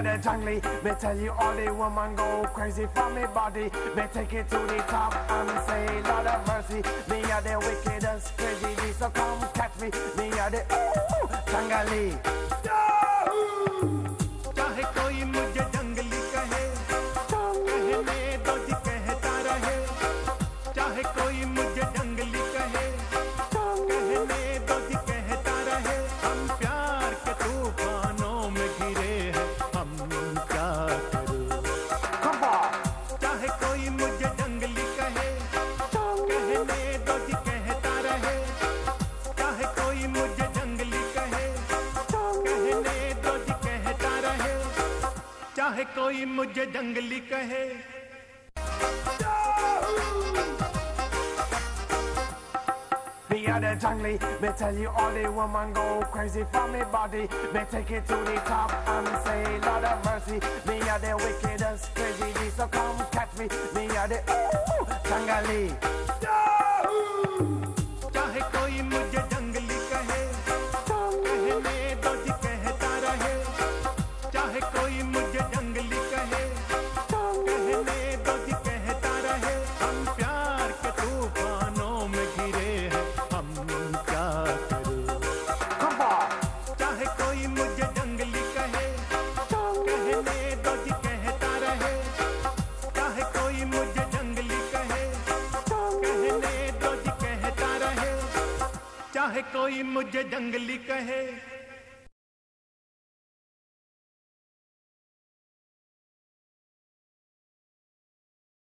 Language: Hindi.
the jungly, me tell you all the woman go crazy for me body. Me take it to the top and say Lord of mercy. Me are the wickedest crazy beast, so come catch me. Me are the jungly. चाहे कोई मुझे जंगली कहे, कहने दो जी कहता रहे। चाहे कोई मुझे जंगली कहे, कहने दो जी कहता रहे। हम प्यार के तूफानों में घिरे हैं, हम क्या करें। चाहे कोई मुझे जंगली कहे, कहने दो जी कहता रहे। चाहे कोई मुझे जंगली कहे, कहने दो जी कहता रहे। चाहे कोई मुझे जंगली कहे। Me are the jungly, me tell you all the woman go crazy for me body. Me take it to the top and say Lord of mercy. Me are the wickedest crazy beast, so come catch me. Me are the jungly. चाहे कोई मुझे जंगली कहे, कहने दो जी कहता रहे। चाहे कोई मुझे जंगली कहे, कहने दो जी कहता रहे। हम प्यार के तूफानों में घिरे हैं, हम क्या करें। चाहे कोई मुझे जंगली कहे, कहने दो जी कहता रहे। चाहे कोई मुझे जंगली कहे, कहने दो जी कहता रहे। चाहे कोई मुझे जंगली कहे।